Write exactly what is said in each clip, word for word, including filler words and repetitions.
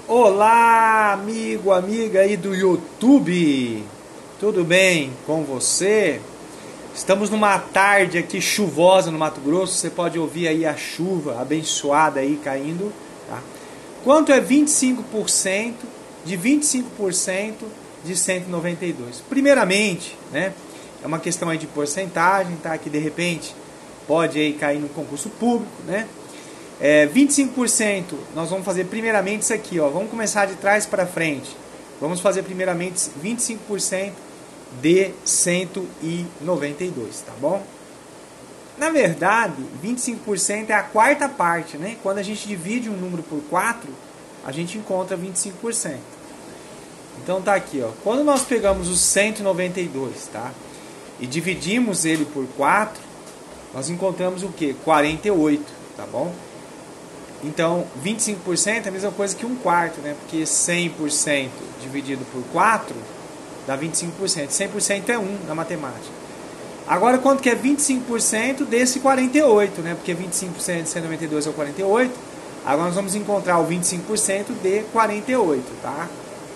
Olá, amigo, amiga aí do YouTube, tudo bem com você? Estamos numa tarde aqui chuvosa no Mato Grosso, você pode ouvir aí a chuva abençoada aí caindo, tá? Quanto é vinte e cinco por cento de vinte e cinco por cento de cento e noventa e dois? Primeiramente, né, é uma questão aí de porcentagem, tá? Que de repente pode aí cair no concurso público, né? É, vinte e cinco por cento, nós vamos fazer primeiramente isso aqui, ó. Vamos começar de trás para frente. Vamos fazer primeiramente vinte e cinco por cento de cento e noventa e dois, tá bom? Na verdade, vinte e cinco por cento é a quarta parte, né? Quando a gente divide um número por quatro, a gente encontra vinte e cinco por cento. Então tá aqui, ó. Quando nós pegamos os cento e noventa e dois, tá? E dividimos ele por quatro, nós encontramos o quê? quarenta e oito, tá bom? Então, vinte e cinco por cento é a mesma coisa que um quarto, né? Porque cem por cento dividido por quatro dá vinte e cinco por cento. cem por cento é um na matemática. Agora, quanto que é vinte e cinco por cento desse quarenta e oito, né? Porque vinte e cinco por cento de cento e noventa e dois é o quarenta e oito. Agora nós vamos encontrar o vinte e cinco por cento de quarenta e oito, tá?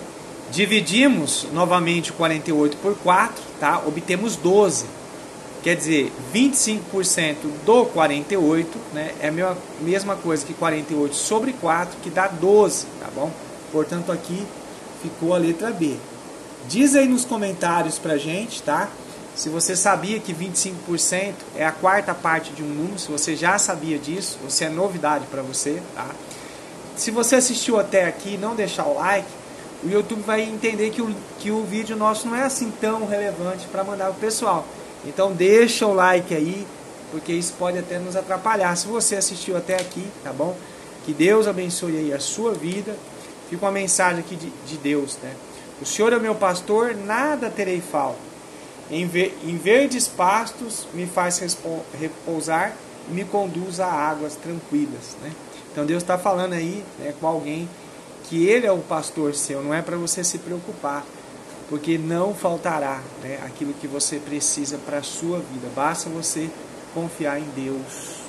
Dividimos novamente o quarenta e oito por quatro, tá? Obtemos doze. Quer dizer, vinte e cinco por cento do quarenta e oito, né, é a mesma, mesma coisa que quarenta e oito sobre quatro, que dá doze, tá bom? Portanto, aqui ficou a letra B. Diz aí nos comentários pra gente, tá? Se você sabia que vinte e cinco por cento é a quarta parte de um número, se você já sabia disso, ou se é novidade pra você, tá? Se você assistiu até aqui e não deixar o like, o YouTube vai entender que o, que o vídeo nosso não é assim tão relevante para mandar pro pessoal. Então deixa o like aí, porque isso pode até nos atrapalhar. Se você assistiu até aqui, tá bom? Que Deus abençoe aí a sua vida. Fica uma mensagem aqui de, de Deus, né? O Senhor é meu pastor, nada terei falta. Em, ver, em verdes pastos me faz repousar e me conduz a águas tranquilas, né? Então Deus está falando aí, né, com alguém que Ele é o pastor seu, não é para você se preocupar. Porque não faltará, né, aquilo que você precisa para a sua vida. Basta você confiar em Deus.